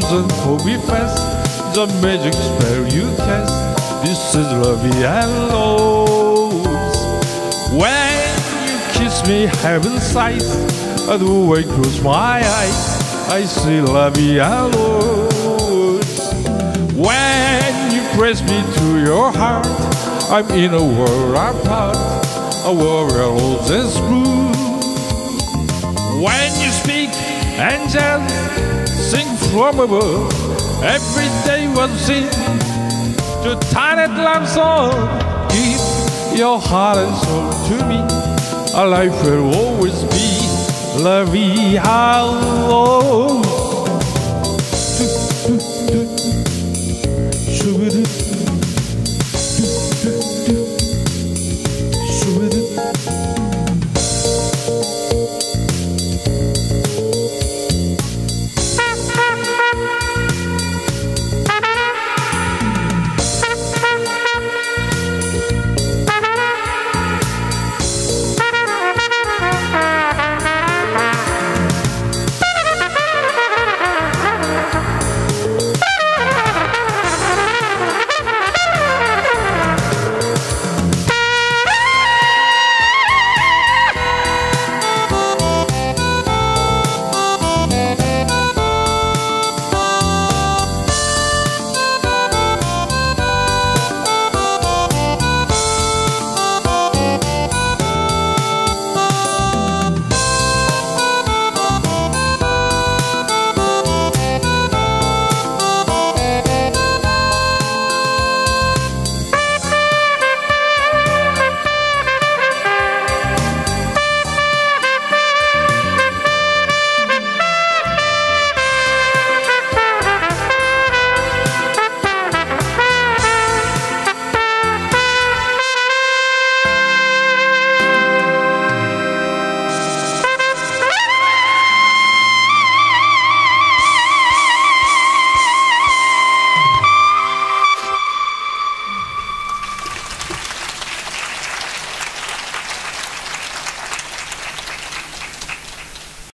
doesn't hold me fast. The magic spell you cast. This is love and loss. When you kiss me, heaven sighs. And when I close my eyes, I see love and loss. When you press me to your heart, I'm in a world apart, a world where roses bloom. When you speak, angels sing from above. Every day was seen to tiny love song. Give your heart and soul to me. Our life will always be la vie à l'eau.